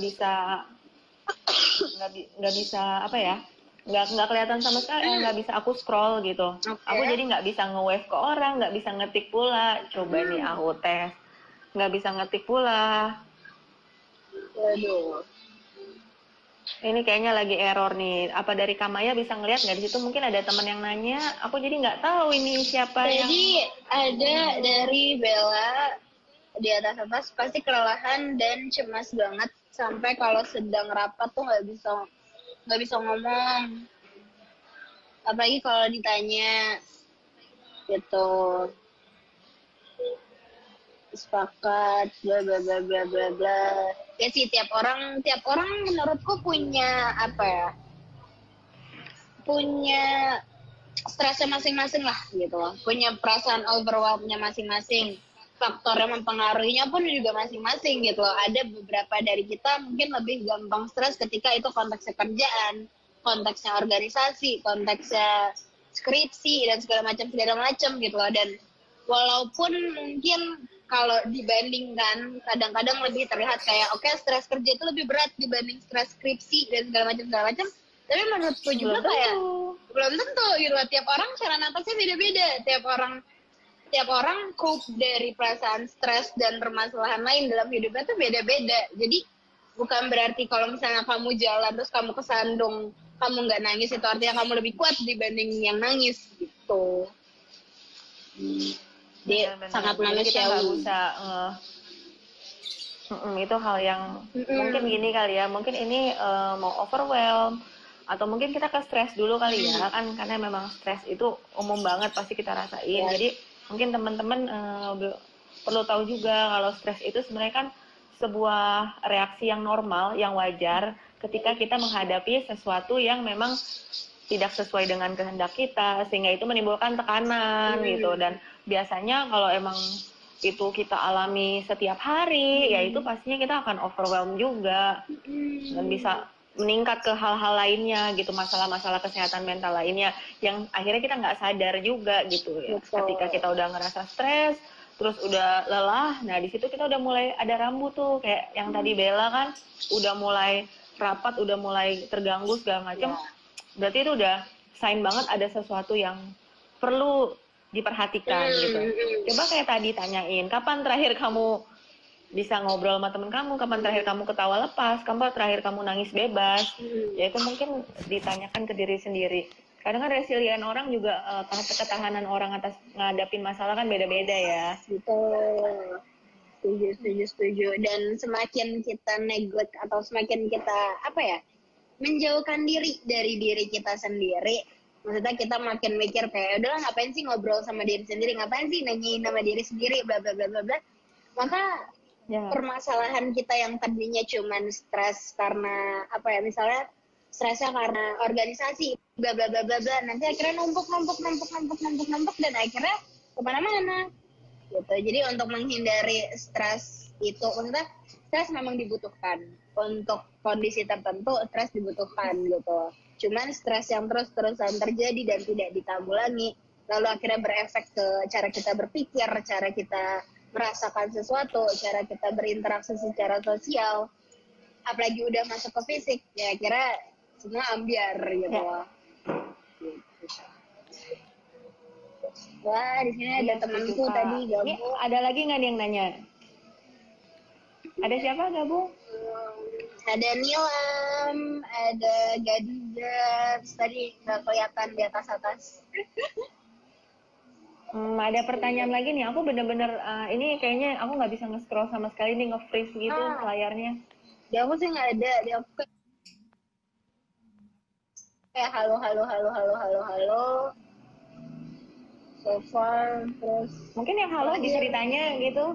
bisa apa ya, nggak kelihatan sama sekali, nggak bisa aku scroll gitu. Aku jadi nggak bisa nge-wave ke orang, nggak bisa ngetik pula. Coba nih aku tes, nggak bisa ngetik pula. Waduh. Ini kayaknya lagi error nih. Apa dari Kamaya bisa ngeliat nggak di situ? Mungkin ada teman yang nanya. Aku jadi nggak tahu ini siapa. Jadi ada dari Bella di atas pasti kelelahan dan cemas banget sampai kalau sedang rapat tuh nggak bisa ngomong. Apalagi kalau ditanya gitu. Sepakat bla bla bla bla bla bla. Ya sih tiap orang menurutku punya apa ya, punya stresnya masing-masing lah gitu loh, punya perasaan overwhelmnya masing-masing, faktor yang mempengaruhinya pun juga masing-masing gitu loh. Ada beberapa dari kita mungkin lebih gampang stres ketika itu konteksnya kerjaan, konteksnya organisasi, konteksnya skripsi dan segala macam gitu loh. Dan walaupun mungkin kalau dibandingkan kadang-kadang lebih terlihat kayak oke, stres kerja itu lebih berat dibanding stres skripsi dan segala macam, tapi menurutku juga kayak belum tentu gitu loh. Tiap orang cara natasnya beda-beda, tiap orang cope dari perasaan stres dan permasalahan lain dalam hidupnya tuh beda-beda. Jadi bukan berarti kalau misalnya kamu jalan terus kamu kesandung kamu nggak nangis itu artinya kamu lebih kuat dibanding yang nangis gitu. Dia sangat manusiawi. Itu hal yang mungkin gini kali ya, mungkin ini mau overwhelm atau mungkin kita ke stres dulu kali ya, kan karena memang stres itu umum banget pasti kita rasain. Jadi mungkin teman-teman perlu tahu juga kalau stres itu sebenarnya kan sebuah reaksi yang normal, yang wajar ketika kita menghadapi sesuatu yang memang tidak sesuai dengan kehendak kita, sehingga itu menimbulkan tekanan gitu. Dan biasanya kalau emang itu kita alami setiap hari, ya itu pastinya kita akan overwhelm juga dan bisa meningkat ke hal-hal lainnya gitu, masalah-masalah kesehatan mental lainnya yang akhirnya kita nggak sadar juga gitu ya. Ketika kita udah ngerasa stres, terus udah lelah, nah di situ kita udah mulai ada rambu tuh kayak yang tadi Bella kan, udah mulai rapat, udah mulai terganggu segala macam. Berarti itu udah sign banget ada sesuatu yang perlu diperhatikan gitu. Coba kayak tadi tanyain, kapan terakhir kamu bisa ngobrol sama temen kamu, kapan terakhir kamu ketawa lepas, kapan terakhir kamu nangis bebas. Ya itu mungkin ditanyakan ke diri sendiri. Kadang kan resilient orang juga ketahanan orang atas ngadapin masalah kan beda-beda ya. Betul. Setuju. Dan semakin kita neglect atau semakin kita apa ya, menjauhkan diri dari diri kita sendiri, Maksudnya kita makin mikir kayak udahlah ngapain sih ngobrol sama diri sendiri, ngapain sih nanyain nama diri sendiri, bla bla bla bla bla. Maka permasalahan kita yang tadinya cuman stres karena apa ya, misalnya stresnya karena organisasi bla bla bla bla bla, nanti akhirnya numpuk dan akhirnya kemana-mana gitu. Jadi untuk menghindari stres itu, maksudnya stres memang dibutuhkan untuk kondisi tertentu, stres dibutuhkan gitu. Cuman stres yang terus-terusan terjadi dan tidak ditanggulangi, lalu akhirnya berefek ke cara kita berpikir, cara kita merasakan sesuatu, cara kita berinteraksi secara sosial, apalagi udah masuk ke fisik, ya kira semua ambiar gitu. Ya. Wah, di sini ada temanku tadi gabung. Ini ada lagi nggak yang nanya? Ada siapa gabung? Ada Nilam, ada Gadizers, tadi nggak kelihatan di atas. Ada pertanyaan lagi nih. Aku bener-bener ini kayaknya aku nggak bisa nge-scroll sama sekali nih, nge-freeze gitu layarnya. Di aku sih nggak ada. Di aku kayak halo. So far, terus mungkin yang halo diceritanya gitu.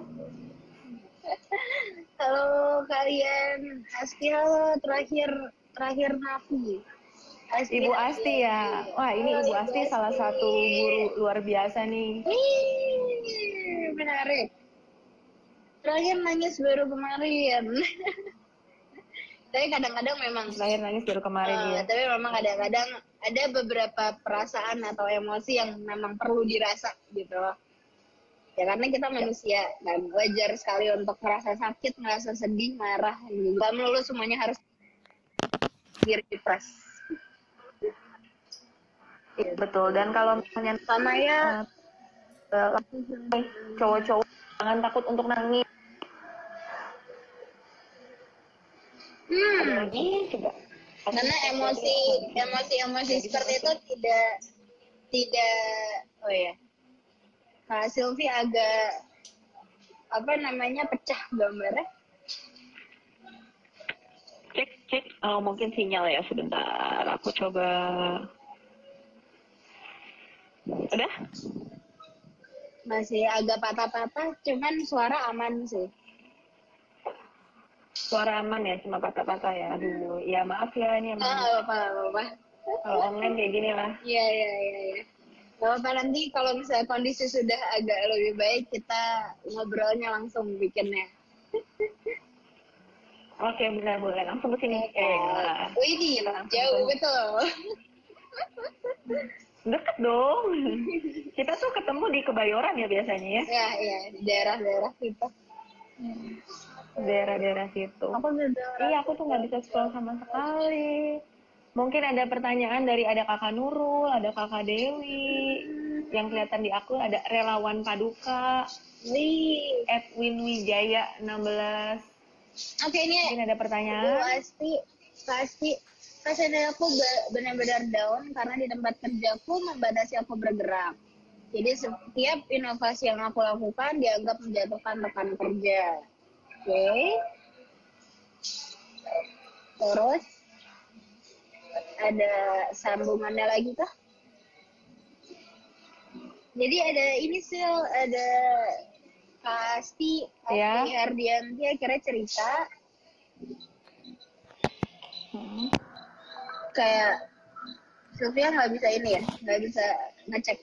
Halo kalian, Asti halo, terakhir Nafi. Ibu Asti ya. Wah, ini Ibu Asti salah satu guru luar biasa nih. Menarik. Terakhir nangis baru kemarin. Tapi kadang-kadang memang terakhir nangis baru kemarin ya. Tapi memang kadang-kadang ada beberapa perasaan atau emosi yang memang perlu dirasa gitu loh. Ya karena kita manusia kan, wajar sekali untuk merasa sakit, merasa sedih, marah. Gak melulu semuanya harus di-repress. Betul. Dan kalau misalnya sama ya cowok-cowok jangan takut untuk nangis. Ada lagi coba. Karena emosi seperti itu tidak oh ya. Kak Sylvie agak pecah gambarnya. Cek mungkin sinyal ya, sebentar aku coba. Udah? Masih agak patah-patah, cuman suara aman sih. Suara aman ya, cuma patah-patah ya. Aduh, ya maaf ya ini emang. Apa-apa. Kalau online kayak gini lah. Iya. Gak apa-apa, nanti kalau misalnya kondisi sudah agak lebih baik, kita ngobrolnya langsung bikinnya. Oke, benar boleh. Langsung ke sini. Wih, jauh betul. Deket dong. Kita tuh ketemu di Kebayoran ya biasanya ya. Iya, di daerah-daerah kita. Daerah-daerah situ. Iya, aku tuh nggak bisa scroll sama sekali. Mungkin ada pertanyaan dari ada kakak Nurul, ada kakak Dewi. Yang kelihatan di aku ada relawan Paduka. Edwin Wijaya 16. Oke, ini mungkin ada pertanyaan. Pasti aku benar-benar down karena di tempat kerjaku membatasi aku bergerak. Jadi setiap inovasi yang aku lakukan dianggap menjatuhkan rekan kerja. Oke. Terus ada sambungannya lagi kah? Jadi ada ini sih, ada Asti Ardianti akhirnya cerita kayak Sylvia nggak bisa ini ya, nggak bisa ngecek.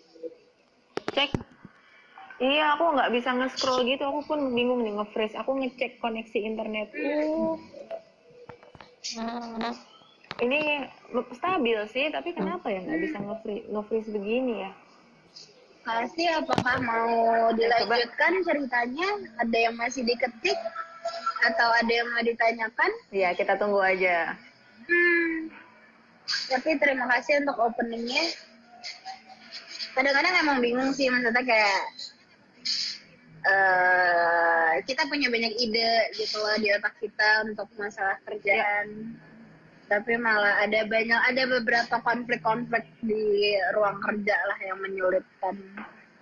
Iya, aku nggak bisa nge-scroll gitu, aku pun bingung nih nge-freeze. Aku ngecek koneksi internetku. Ini stabil sih, tapi kenapa ya nggak bisa nge-freeze begini ya? Pasti apakah mau dilanjutkan ceritanya? Ada yang masih diketik? Atau ada yang mau ditanyakan? Iya, kita tunggu aja. Tapi terima kasih untuk openingnya. Kadang-kadang emang bingung sih, maksudnya kayak kita punya banyak ide gitu loh di otak kita untuk masalah kerjaan. Tapi malah ada beberapa konflik-konflik di ruang kerja lah yang menyulitkan.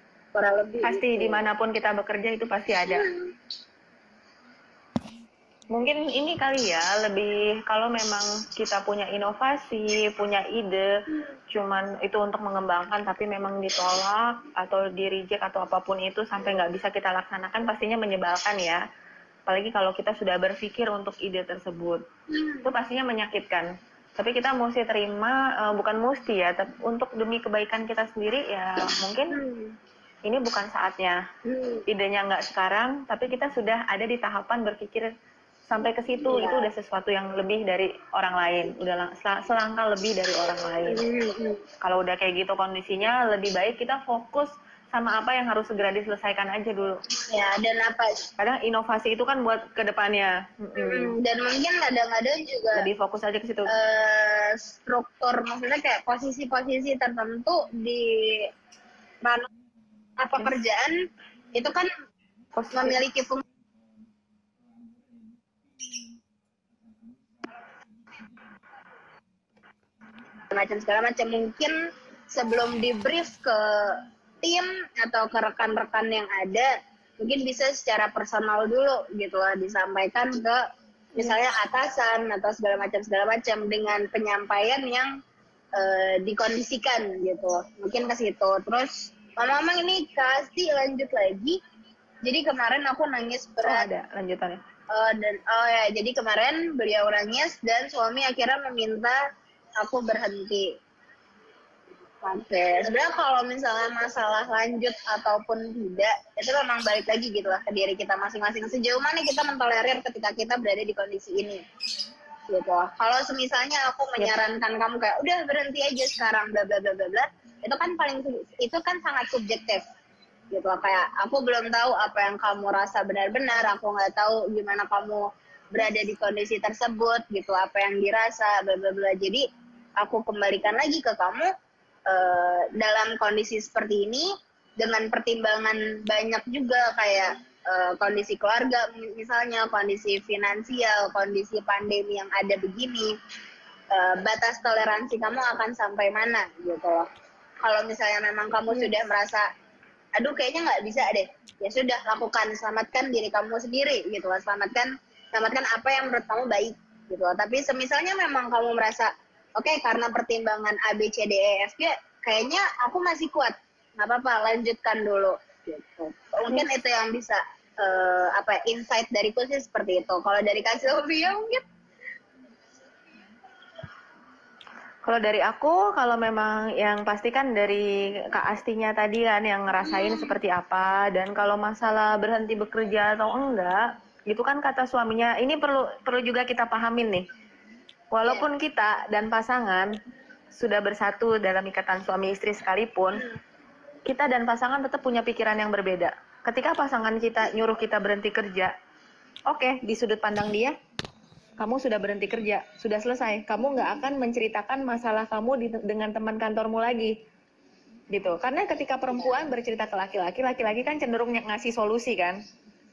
Kurang lebih pasti gitu. Dimanapun kita bekerja itu pasti ada. Mungkin ini kali ya, lebih kalau memang kita punya inovasi, punya ide, cuman itu untuk mengembangkan tapi memang ditolak atau di reject atau apapun itu sampai nggak bisa kita laksanakan, pastinya menyebalkan ya. Apalagi kalau kita sudah berpikir untuk ide tersebut, itu pastinya menyakitkan. Tapi kita mesti terima, bukan mesti ya, tapi untuk demi kebaikan kita sendiri ya mungkin ini bukan saatnya. Idenya nggak sekarang, tapi kita sudah ada di tahapan berpikir sampai ke situ, itu udah sesuatu yang lebih dari orang lain, udah selangkah lebih dari orang lain. Kalau udah kayak gitu kondisinya, lebih baik kita fokus sama apa yang harus segera diselesaikan aja dulu. Ya, dan apa? Kadang inovasi itu kan buat kedepannya. Dan mungkin kadang-kadang juga lebih fokus aja ke situ. Struktur, maksudnya kayak posisi-posisi tertentu di ranah pekerjaan itu kan memiliki fungsi macam segala macam. Mungkin sebelum di brief ke tim atau ke rekan-rekan yang ada, mungkin bisa secara personal dulu gitu lah, disampaikan ke misalnya atasan atau segala macam dengan penyampaian yang dikondisikan gitu, mungkin ke situ. Terus ngomong-ngomong ini kasih lanjut lagi, jadi kemarin aku nangis berat. Ada lanjutannya. Jadi kemarin beliau nangis dan suami akhirnya meminta aku berhenti. Oke, sebenarnya kalau misalnya masalah lanjut ataupun tidak, itu memang balik lagi gitu lah ke diri kita masing-masing. Sejauh mana kita mentolerir ketika kita berada di kondisi ini, gitu. Kalau semisalnya aku menyarankan kamu kayak udah berhenti aja sekarang, bla bla bla bla bla, itu kan sangat subjektif, gitu. Kayak aku belum tahu apa yang kamu rasa benar-benar, aku nggak tahu gimana kamu berada di kondisi tersebut, gitu. Apa yang dirasa, bla bla bla. Jadi aku kembalikan lagi ke kamu. Dalam kondisi seperti ini dengan pertimbangan banyak juga kayak kondisi keluarga misalnya, kondisi finansial, kondisi pandemi yang ada begini, batas toleransi kamu akan sampai mana gitu loh. Kalau misalnya memang kamu sudah merasa aduh kayaknya nggak bisa deh, ya sudah, lakukan, selamatkan diri kamu sendiri gitu loh, selamatkan apa yang menurut kamu baik gitu loh. Tapi semisalnya memang kamu merasa oke, karena pertimbangan A, B, C, D, E, F, G, kayaknya aku masih kuat. Nggak apa-apa, lanjutkan dulu. Gitu. Mungkin itu yang bisa, insight dariku sih seperti itu. Kalau dari Kak Sylvia mungkin? Kalau dari aku, kalau memang yang pasti kan dari Kak Astinya tadi kan yang ngerasain seperti apa. Dan kalau masalah berhenti bekerja atau enggak, itu kan kata suaminya, ini perlu juga kita pahamin nih. Walaupun kita dan pasangan sudah bersatu dalam ikatan suami istri sekalipun, kita dan pasangan tetap punya pikiran yang berbeda. Ketika pasangan kita nyuruh kita berhenti kerja, oke, di sudut pandang dia, kamu sudah berhenti kerja, sudah selesai. Kamu nggak akan menceritakan masalah kamu dengan teman kantormu lagi. Gitu. Karena ketika perempuan bercerita ke laki-laki, laki-laki kan cenderung ngasih solusi kan.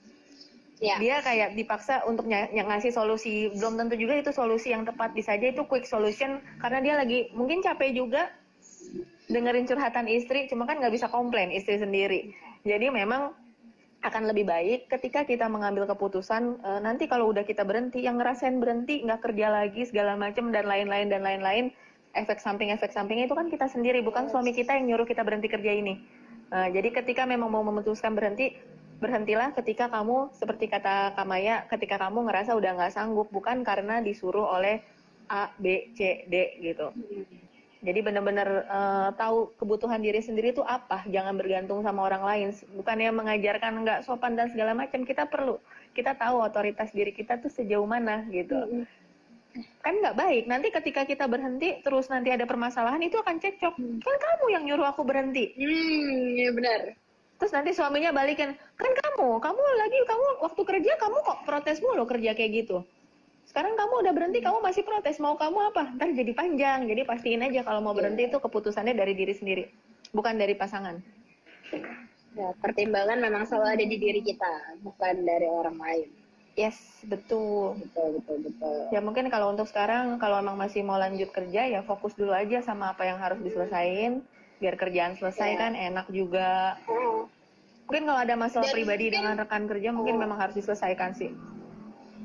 Dia kayak dipaksa untuk ngasih solusi, belum tentu juga itu solusi yang tepat, bisa aja itu quick solution karena dia lagi mungkin capek juga dengerin curhatan istri, cuma kan nggak bisa komplain istri sendiri. Jadi memang akan lebih baik ketika kita mengambil keputusan, nanti kalau udah kita berhenti, yang ngerasain berhenti nggak kerja lagi segala macam dan lain-lain, efek sampingnya itu kan kita sendiri, bukan suami kita yang nyuruh kita berhenti kerja ini. Jadi ketika memang mau memutuskan berhentilah ketika kamu, seperti kata Kamaya, ketika kamu ngerasa udah nggak sanggup, bukan karena disuruh oleh A, B, C, D gitu. Jadi benar-benar tahu kebutuhan diri sendiri itu apa, jangan bergantung sama orang lain. Bukannya mengajarkan nggak sopan dan segala macam, kita tahu otoritas diri kita tuh sejauh mana gitu. Kan nggak baik, nanti ketika kita berhenti terus nanti ada permasalahan, itu akan cekcok. Kan kamu yang nyuruh aku berhenti. Iya benar. Terus nanti suaminya balikin, kan kamu waktu kerja kamu kok protes mulu kerja kayak gitu. Sekarang kamu udah berhenti, kamu masih protes, mau kamu apa? Ntar jadi panjang. Jadi pastiin aja kalau mau berhenti itu keputusannya dari diri sendiri, bukan dari pasangan. Ya, pertimbangan memang selalu ada di diri kita, bukan dari orang lain. Yes, betul. Betul. Ya mungkin kalau untuk sekarang, kalau emang masih mau lanjut kerja, ya fokus dulu aja sama apa yang harus diselesain. Biar kerjaan selesai kan enak juga. Mungkin kalau ada masalah pribadi dengan rekan kerja, mungkin memang harus diselesaikan sih.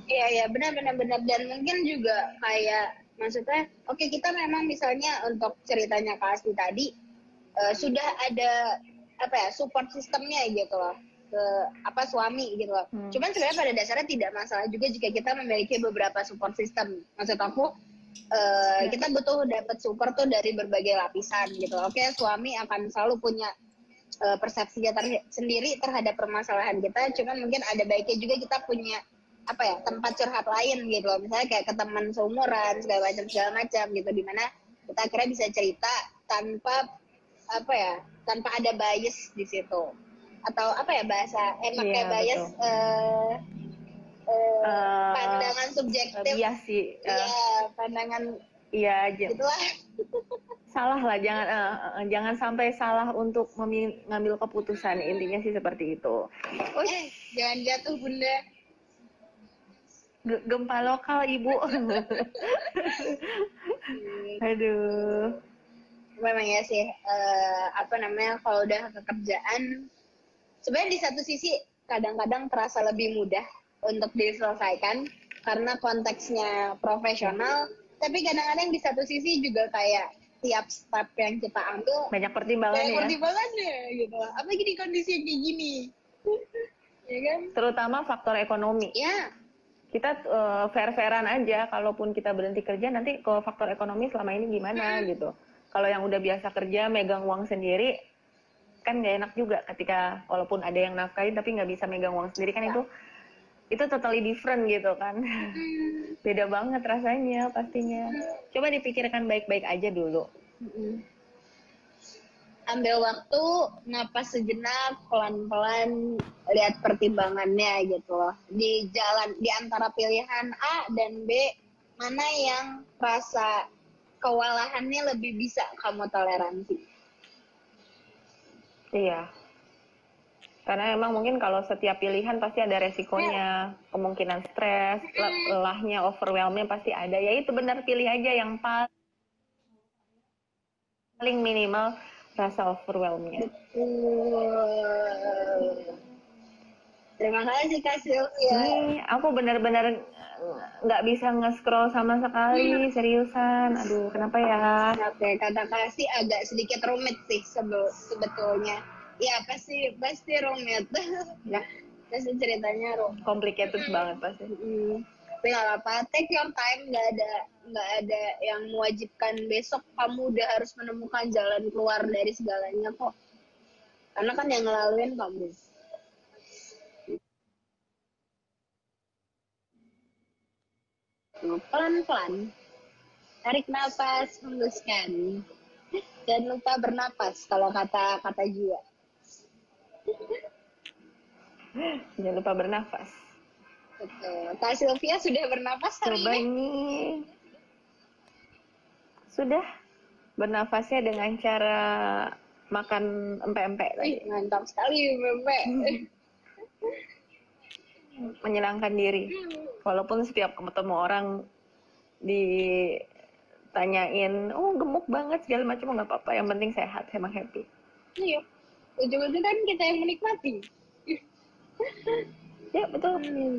Iya, iya, benar-benar dan mungkin juga kayak maksudnya, oke kita memang misalnya untuk ceritanya Kak Asti tadi sudah ada apa ya support sistemnya gitu loh ke apa suami gitu loh. Cuman sebenarnya pada dasarnya tidak masalah juga jika kita memiliki beberapa support system. Maksud aku kita butuh dapat support tuh dari berbagai lapisan gitu. Oke, suami akan selalu punya persepsinya sendiri terhadap permasalahan kita. Cuman mungkin ada baiknya juga kita punya apa ya tempat curhat lain gitu loh, misalnya kayak ke teman seumuran segala macam gitu, dimana kita akhirnya bisa cerita tanpa apa ya tanpa ada bias di situ, atau apa ya bahasa enaknya bias pandangan subjektif bias sih ya pandangan iya gitulah. salah lah, jangan sampai salah untuk mengambil keputusan, intinya sih seperti itu. Jangan jatuh bunda. Gempa lokal ibu. Aduh, memang ya sih apa namanya kalau udah kekerjaan sebenarnya di satu sisi kadang-kadang terasa lebih mudah untuk diselesaikan karena konteksnya profesional, tapi kadang-kadang di satu sisi juga kayak tiap step yang kita ambil banyak pertimbangannya gitu, apalagi di kondisi yang kayak gini ya kan, terutama faktor ekonomi ya. Kita fair-fairan aja, kalaupun kita berhenti kerja nanti kalau faktor ekonomi selama ini gimana gitu. Kalau yang udah biasa kerja megang uang sendiri kan nggak enak juga ketika walaupun ada yang nafkahin tapi nggak bisa megang uang sendiri kan, itu totally different gitu kan. Beda banget rasanya pastinya. Coba dipikirkan baik-baik aja dulu. Ambil waktu, napas sejenak, pelan-pelan lihat pertimbangannya gitu loh. Di jalan di antara pilihan A dan B, mana yang rasa kewalahannya lebih bisa kamu toleransi. Iya. Karena emang mungkin kalau setiap pilihan pasti ada resikonya, kemungkinan stres, lelahnya, overwhelmnya pasti ada. Ya itu benar, pilih aja yang paling minimal rasa overwhelmnya. Terima kasih Kak Sylvia. Aku benar-benar nggak bisa nge-scroll sama sekali, seriusan. Aduh, kenapa ya? Oke, kata kasih agak sedikit rumit sih sebetulnya. Ya pasti rumit. Ya, pasti ceritanya rumit. Complicated banget pasti. Tapi nggak apa-apa, take your time, nggak ada yang mewajibkan besok kamu udah harus menemukan jalan keluar dari segalanya kok. Karena kan yang ngelaluin kamu. Pelan-pelan, tarik nafas, hembuskan. Jangan lupa bernapas kalau kata jiwa. Jangan lupa bernafas. Betul. Kak Sylvia sudah bernapas hari Coba ini? Sudah. Bernafasnya dengan cara makan empek-empek tadi. Mantap sekali empek. Menyenangkan diri. Walaupun setiap ketemu orang ditanyain, oh gemuk banget segala macam, nggak apa-apa. Yang penting sehat, emang happy. Iya. Ujung-ujungnya kan kita yang menikmati. Ya betul.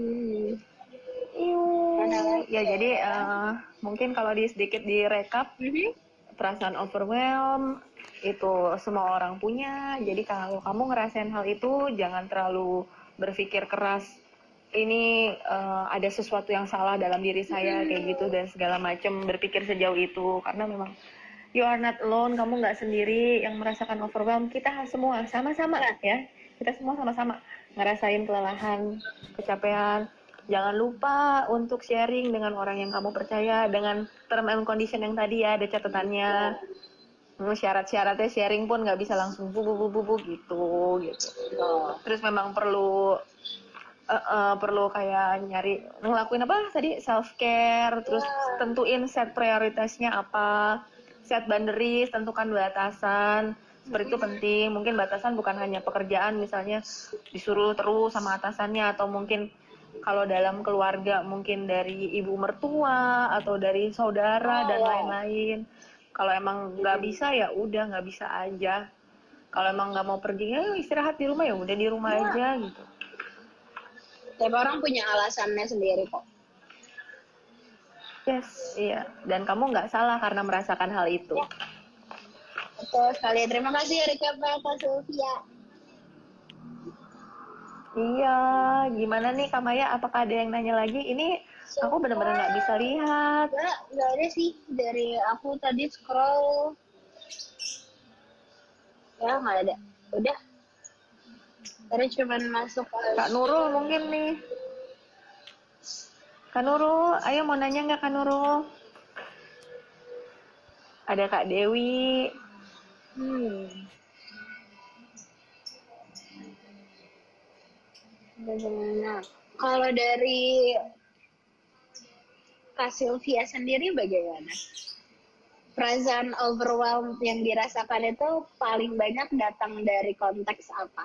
Ya jadi mungkin kalau sedikit direkap, perasaan overwhelm itu semua orang punya. Jadi kalau kamu ngerasain hal itu, jangan terlalu berpikir keras. Ini ada sesuatu yang salah dalam diri saya kayak gitu dan segala macam, berpikir sejauh itu, karena memang you are not alone, kamu nggak sendiri yang merasakan overwhelm. Kita semua sama-sama ya, kita semua sama-sama ngerasain kelelahan, kecapean. Jangan lupa untuk sharing dengan orang yang kamu percaya, dengan term and condition yang tadi ya, ada catatannya. Syarat-syaratnya sharing pun nggak bisa langsung bu gitu. Terus memang perlu kayak ngelakuin apa tadi, self care, terus tentuin set prioritasnya apa, set boundaries, tentukan batasan. Seperti itu penting. Mungkin batasan bukan hanya pekerjaan, misalnya disuruh terus sama atasannya, atau mungkin kalau dalam keluarga mungkin dari ibu mertua atau dari saudara dan lain-lain. Kalau emang nggak bisa ya udah nggak bisa aja. Kalau emang nggak mau pergi ya istirahat di rumah, ya udah di rumah aja gitu. Tiap orang punya alasannya sendiri kok. Yes, iya. Dan kamu nggak salah karena merasakan hal itu. Ya, betul sekali. Terima kasih recap Kak Sylvia. Iya, gimana nih Kak Maya? Apakah ada yang nanya lagi? Ini So aku benar-benar nggak bisa far, lihat. nggak ada sih dari aku tadi scroll. Ya nggak ada. Udah. Tadi cuma masuk Kak Nurul mungkin nih. Kak Nurul, ayo mau nanya nggak Kak Nurul? Ada Kak Dewi. Bagaimana? Kalau dari Kak Sylvia sendiri bagaimana? Perasaan overwhelmed yang dirasakan itu paling banyak datang dari konteks apa?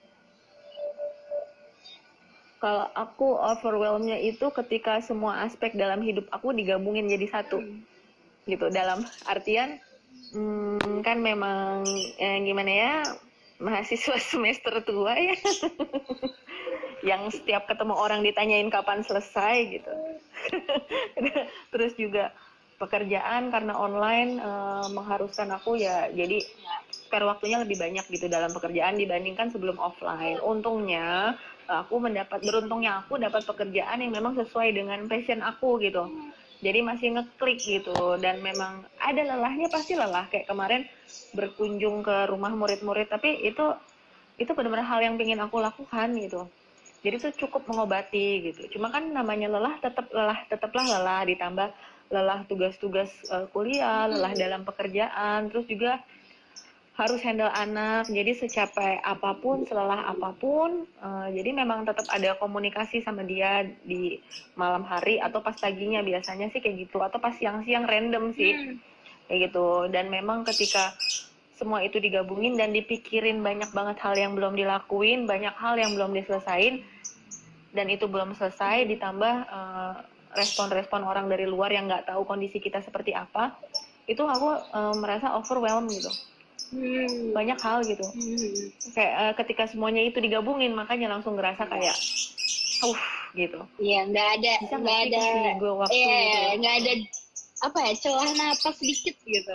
Kalau aku overwhelm-nya itu ketika semua aspek dalam hidup aku digabungin jadi satu. Gitu, dalam artian kan memang gimana ya, mahasiswa semester tua ya. Yang setiap ketemu orang ditanyain kapan selesai gitu. Terus juga pekerjaan karena online mengharuskan aku ya jadi spare waktunya lebih banyak gitu dalam pekerjaan dibandingkan sebelum offline. Untungnya beruntungnya aku dapat pekerjaan yang memang sesuai dengan passion aku gitu. Jadi masih ngeklik gitu, dan memang ada lelahnya, pasti lelah kayak kemarin berkunjung ke rumah murid-murid, tapi itu benar-benar hal yang pengen aku lakukan gitu. Jadi itu cukup mengobati gitu. Cuma kan namanya tetaplah lelah, ditambah lelah tugas-tugas kuliah, lelah dalam pekerjaan, terus juga harus handle anak. Jadi secapek apapun, selelah apapun, jadi memang tetap ada komunikasi sama dia di malam hari atau pas paginya, biasanya sih kayak gitu, atau pas siang-siang random sih kayak gitu. Dan memang ketika semua itu digabungin dan dipikirin banyak banget hal yang belum dilakuin, banyak hal yang belum diselesain, dan itu belum selesai, ditambah respon-respon orang dari luar yang nggak tahu kondisi kita seperti apa, itu aku merasa overwhelmed gitu. Banyak hal gitu. Kayak ketika semuanya itu digabungin, makanya langsung ngerasa kayak gitu. Iya, nggak ada waktu gitu. Nggak ada apa ya, celah napas sedikit gitu.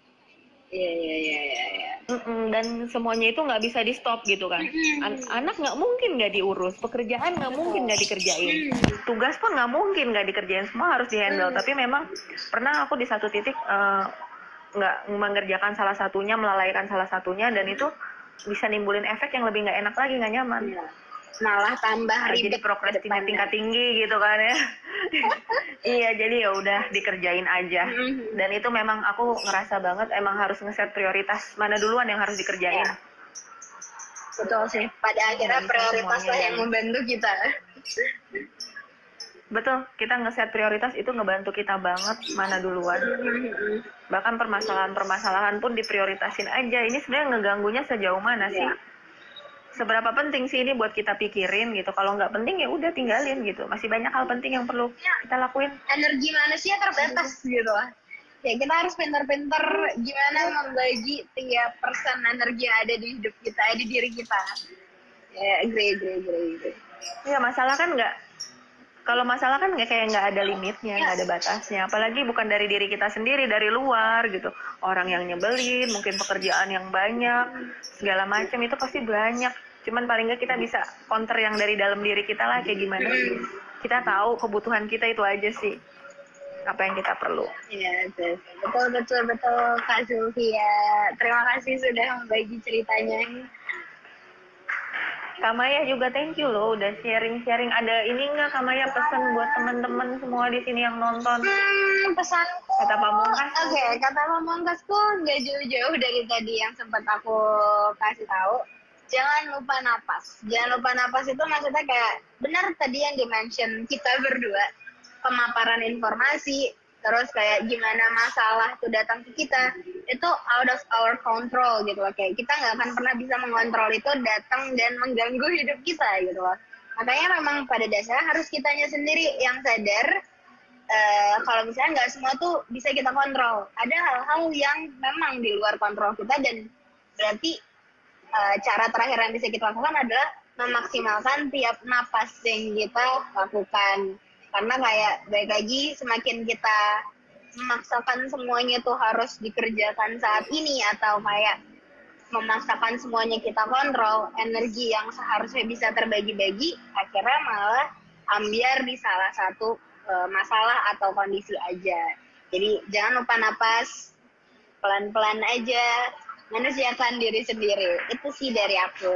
Iya. Dan semuanya itu nggak bisa di stop gitu kan. Anak nggak mungkin nggak diurus, pekerjaan nggak mungkin nggak dikerjain, tugas pun nggak mungkin nggak dikerjain, semua harus dihandle. Tapi memang pernah aku di satu titik nggak mengerjakan salah satunya, melalaikan salah satunya, dan itu bisa nimbulin efek yang lebih nggak enak lagi, nggak nyaman. Malah tambah ribet, jadi prokrastinasi tingkat tinggi gitu kan ya. Iya, jadi ya udah dikerjain aja. Dan itu memang aku ngerasa banget emang harus ngeset prioritas mana duluan yang harus dikerjain. Betul sih, pada akhirnya prioritas lah yang membantu kita. Betul, kita ngeset prioritas itu ngebantu kita banget mana duluan. Bahkan permasalahan-permasalahan pun diprioritasin aja. Ini sebenarnya ngeganggunya sejauh mana sih? Seberapa penting sih ini buat kita pikirin gitu. Kalau nggak penting ya udah tinggalin gitu. Masih banyak hal penting yang perlu kita lakuin. Energi manusia terbatas gitu lah. Ya kita harus pintar-pintar gimana membagi tiap persen energi yang ada di hidup kita, di diri kita. Ya, agree. Iya, kalau masalah kan kayak nggak ada limitnya, nggak ada batasnya. Apalagi bukan dari diri kita sendiri, dari luar gitu. Orang yang nyebelin, mungkin pekerjaan yang banyak, segala macam itu pasti banyak. Cuman paling nggak kita bisa counter yang dari dalam diri kita lah, kayak gimana sih. Kita tahu kebutuhan kita itu aja sih, apa yang kita perlu. Iya, betul Kak Sylvia. Terima kasih sudah membagi ceritanya. Kak Maya juga thank you loh udah sharing-sharing. Ada ini nggak Kak Maya pesan buat teman-teman semua di sini yang nonton? Pesanku. Kata Pamungkas. Oke, kata Pamungkasku nggak jauh-jauh dari tadi yang sempat aku kasih tahu. Jangan lupa napas. Jangan lupa napas itu maksudnya kayak benar tadi yang dimention kita berdua, pemaparan informasi, terus kayak gimana masalah tuh datang ke kita, itu out of our control gitu loh. Kayak kita nggak akan pernah bisa mengontrol itu datang dan mengganggu hidup kita gitu loh. Makanya memang pada dasarnya harus kitanya sendiri yang sadar kalau misalnya nggak semua tuh bisa kita kontrol. Ada hal-hal yang memang di luar kontrol kita, dan berarti cara terakhir yang bisa kita lakukan adalah memaksimalkan tiap napas yang kita lakukan. Karena kayak baik lagi semakin kita memaksakan semuanya tuh harus dikerjakan saat ini atau kayak memaksakan semuanya kita kontrol, energi yang seharusnya bisa terbagi-bagi akhirnya malah ambiar di salah satu masalah atau kondisi aja. Jadi jangan lupa napas, pelan-pelan aja, manusiakan diri sendiri. Itu sih dari aku.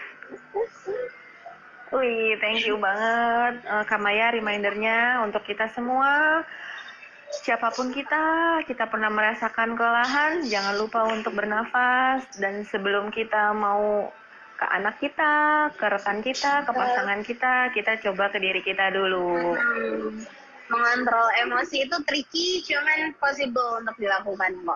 Wih, thank you banget Kamaya remindernya untuk kita semua. Siapapun kita pernah merasakan kelelahan, jangan lupa untuk bernafas. Dan sebelum kita mau ke anak kita, ke rekan kita, ke pasangan kita coba ke diri kita dulu. Mengontrol emosi itu tricky, cuman possible untuk dilakukan kok.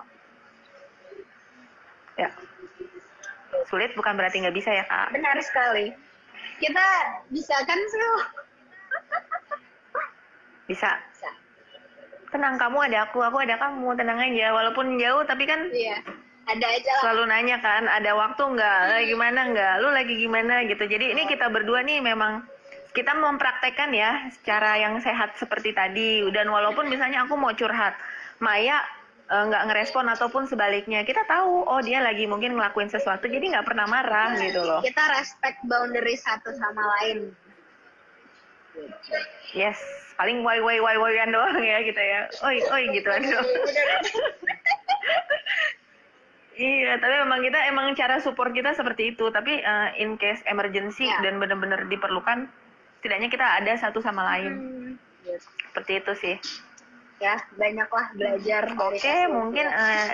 Ya, sulit bukan berarti nggak bisa ya Kak? Benar sekali. Kita bisa kan sih? Bisa. Tenang, kamu ada aku ada kamu, tenang aja. Walaupun jauh tapi kan iya, ada aja lah. Selalu nanya kan, ada waktu nggak, lagi gimana nggak, lu lagi gimana gitu. Jadi ini kita berdua nih memang kita mempraktekkan ya secara yang sehat seperti tadi. Dan walaupun misalnya aku mau curhat, Maya nggak ngerespon ataupun sebaliknya, kita tahu oh dia lagi mungkin ngelakuin sesuatu, jadi nggak pernah marah gitu loh. Kita respect boundary satu sama lain. Yes, paling woi-woyan doang ya kita ya. Oi gitu aja. Iya, tapi emang cara support kita seperti itu. Tapi in case emergency dan benar-benar diperlukan, setidaknya kita ada satu sama lain. Seperti itu sih. Ya, banyaklah belajar. Oke, mungkin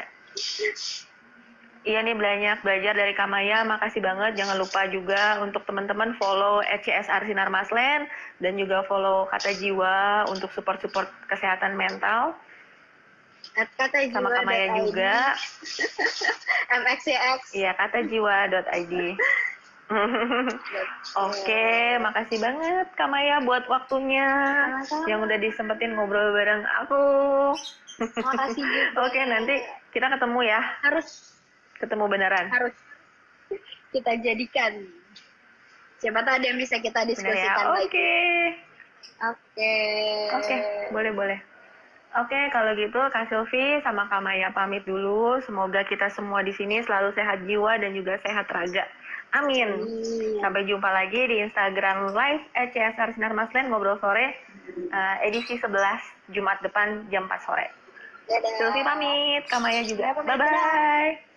iya nih banyak belajar dari Kamaya, makasih banget. Jangan lupa juga untuk teman-teman follow @CSR Sinar Maslen dan juga follow Kata Jiwa untuk support kesehatan mental. Kata Jiwa sama Kamaya juga. MXCX. Iya, katajiwa.id. Oke, makasih banget Kamaya buat waktunya. Sama-sama. Yang udah disempetin ngobrol bareng aku. Makasih juga. Oke, nanti kita ketemu ya. Harus ketemu beneran. Harus kita jadikan. Siapa tahu ada yang bisa kita diskusikan lagi. Oke, boleh. Oke, kalau gitu Kak Silvi sama Kak Maya pamit dulu. Semoga kita semua di sini selalu sehat jiwa dan juga sehat raga. Amin. Sampai jumpa lagi di Instagram Live @CSR Sinar Maslen Ngobrol Sore edisi 11 Jumat depan jam 4 sore. Silvi pamit, Kak Maya juga. Bye-bye.